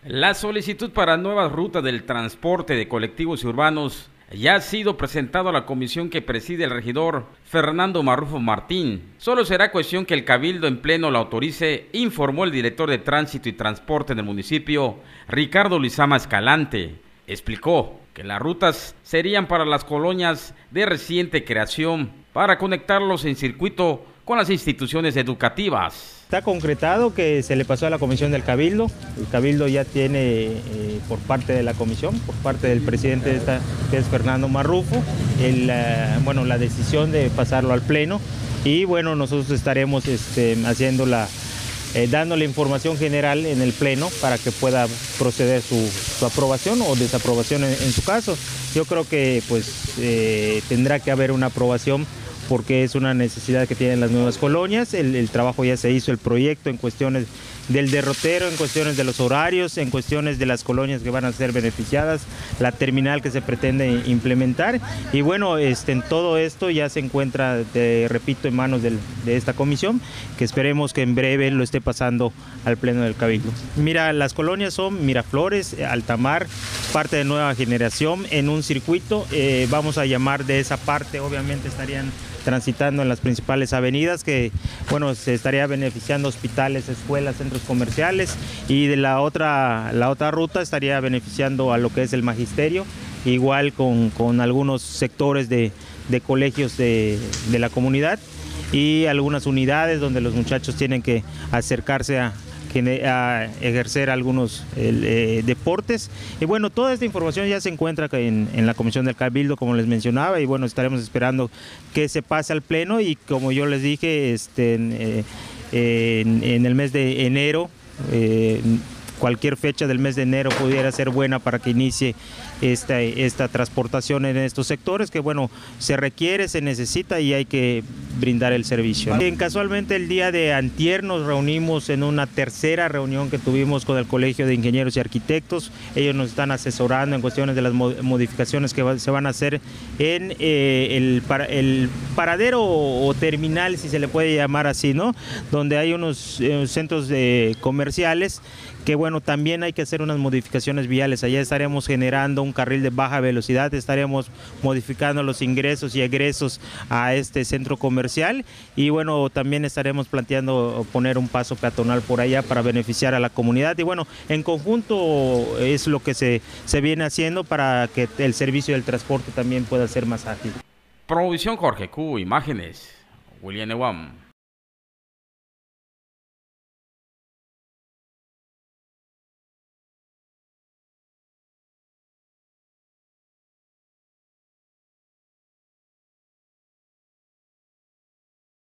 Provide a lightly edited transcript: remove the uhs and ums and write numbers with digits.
La solicitud para nuevas rutas del transporte de colectivos y urbanos ya ha sido presentado a la comisión que preside el regidor Fernando Marrufo Martín. Solo será cuestión que el Cabildo en pleno la autorice, informó el director de Tránsito y Transporte del municipio, Ricardo Lizama Escalante. Explicó que las rutas serían para las colonias de reciente creación para conectarlos en circuito con las instituciones educativas. Está concretado que se le pasó a la comisión del Cabildo. El Cabildo ya tiene por parte de la comisión, por parte del presidente de esta, que es Fernando Marrufo, la decisión de pasarlo al pleno. Y bueno, nosotros estaremos haciendo dando la información general en el pleno para que pueda proceder su aprobación o desaprobación en su caso. Yo creo que tendrá que haber una aprobación porque es una necesidad que tienen las nuevas colonias. El trabajo ya se hizo, el proyecto en cuestiones del derrotero, en cuestiones de los horarios, en cuestiones de las colonias que van a ser beneficiadas, la terminal que se pretende implementar. Y bueno, en todo esto ya se encuentra, repito, en manos de esta comisión, que esperemos que en breve lo esté pasando al pleno del Cabildo. Mira, las colonias son Miraflores, Altamar, parte de Nueva Generación, en un circuito, vamos a llamar de esa parte, obviamente estarían transitando en las principales avenidas que, bueno, se estaría beneficiando hospitales, escuelas, centros comerciales, y de la otra ruta estaría beneficiando a lo que es el magisterio, igual con algunos sectores de colegios de la comunidad y algunas unidades donde los muchachos tienen que acercarse a ejercer algunos deportes. Y bueno, toda esta información ya se encuentra en la comisión del Cabildo, como les mencionaba, y bueno, estaremos esperando que se pase al pleno y como yo les dije, en el mes de enero, cualquier fecha del mes de enero pudiera ser buena para que inicie esta transportación en estos sectores que, bueno, se requiere, se necesita y hay que brindar el servicio. Casualmente el día de antier nos reunimos en una tercera reunión que tuvimos con el Colegio de Ingenieros y Arquitectos. Ellos nos están asesorando en cuestiones de las modificaciones que se van a hacer en el paradero o terminal, si se le puede llamar así, ¿no? Donde hay unos centros comerciales que, bueno, también hay que hacer unas modificaciones viales. Allá estaremos generando un carril de baja velocidad, estaremos modificando los ingresos y egresos a este centro comercial y, bueno, también estaremos planteando poner un paso peatonal por allá para beneficiar a la comunidad. Y, bueno, en conjunto es lo que se viene haciendo para que el servicio del transporte también pueda ser más ágil. Provisión Jorge Q, imágenes, William Ewam.